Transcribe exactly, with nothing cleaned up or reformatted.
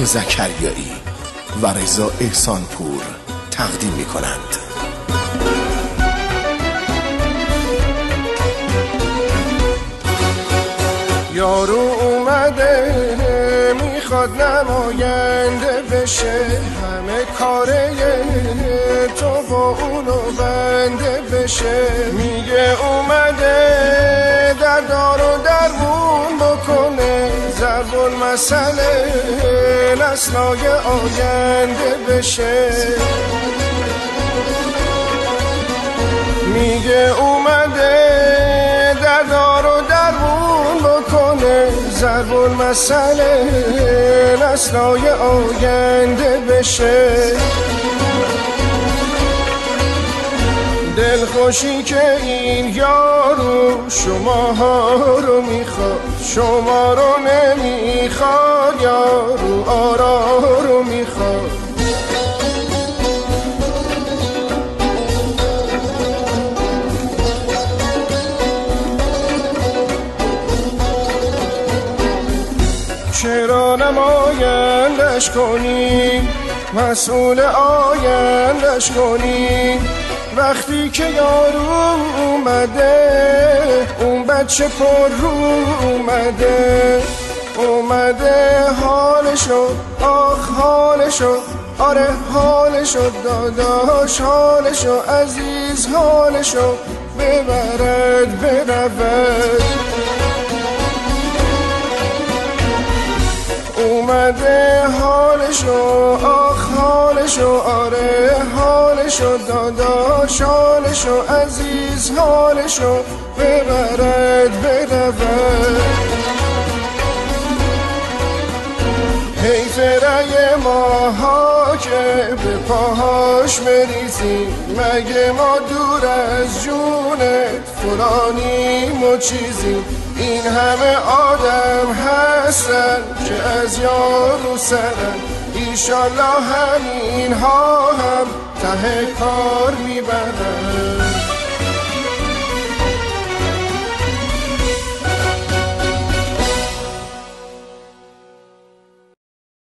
زکریایی و رضا احسانپور تقدیم می کنند. یارو اومده میخواد نماینده بشه، همه کاره تو با اونو بنده بشه. میگه اومده در دار و درمون بکنه، ضرب المثل نسلای آینده بشه. میگه اومده در دار و درمون بکنه، ضرب المثل نسلای آینده بشه. دلخوشی که این یارو شماها رو میخواد، شما رو نمیخواد، یارو آرا رو میخواد. چرا نمایندش کنی، مسئول آیندش کنی، وقتی که یارو اومده اون بچه پر رو اومده. اومده حالشو، آخ حالشو، آره حالشو، داداش حالشو، عزیز حالشو ببرد برود. اومده حالشو، آخ حالشو، آره حالشو، داداش حالشو، عزیز حالشو ببرد برود. حیف رای ماها که به پاهاش بریزیم، مگه ما دور از جونت فلانیم و چیزیم. این همه آدم هستن که از یارو سرن، ایشالله همین ها هم ته کار میبرن.